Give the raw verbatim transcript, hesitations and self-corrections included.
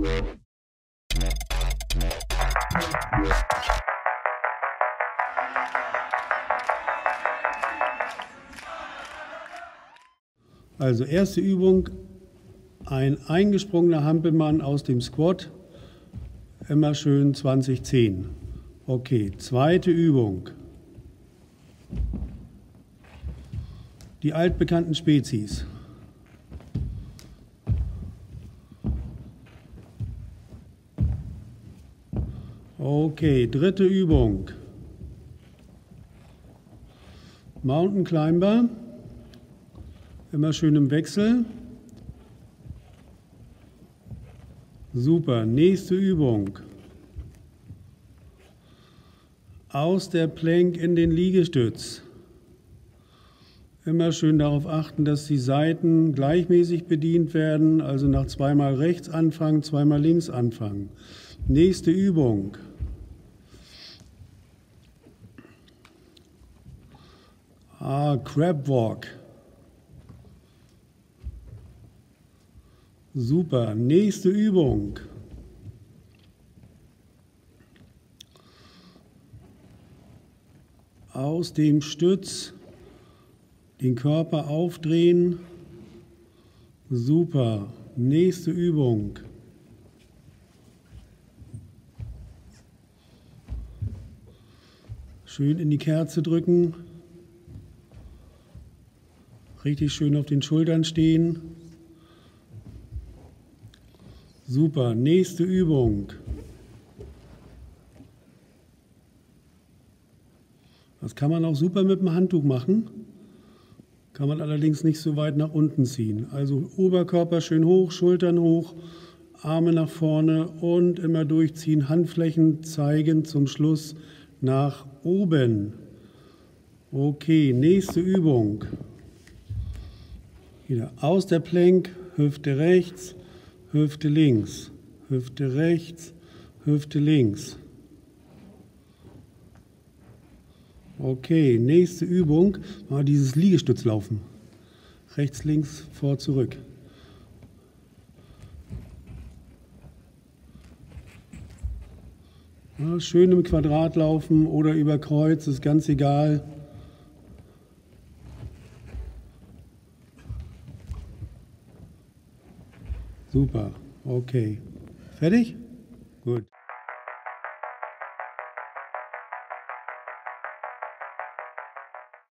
Also erste Übung, ein eingesprungener Hampelmann aus dem Squat, immer schön zwanzig zehn. Okay, zweite Übung. Die altbekannten Spezies. Okay, dritte Übung. Mountain Climber. Immer schön im Wechsel. Super, nächste Übung. Aus der Plank in den Liegestütz. Immer schön darauf achten, dass die Seiten gleichmäßig bedient werden, also nach zweimal rechts anfangen, zweimal links anfangen. Nächste Übung. Ah, Crab Walk. Super, nächste Übung. Aus dem Stütz den Körper aufdrehen. Super, nächste Übung. Schön in die Kerze drücken. Richtig schön auf den Schultern stehen. Super, nächste Übung. Das kann man auch super mit dem Handtuch machen. Kann man allerdings nicht so weit nach unten ziehen. Also Oberkörper schön hoch, Schultern hoch, Arme nach vorne und immer durchziehen. Handflächen zeigen zum Schluss nach oben. Okay, nächste Übung. Wieder aus der Plank, Hüfte rechts, Hüfte links, Hüfte rechts, Hüfte links. Okay, nächste Übung, mal dieses Liegestützlaufen. Rechts, links, vor, zurück. Ja, schön im Quadrat laufen oder über Kreuz, ist ganz egal. Super, okay. Fertig?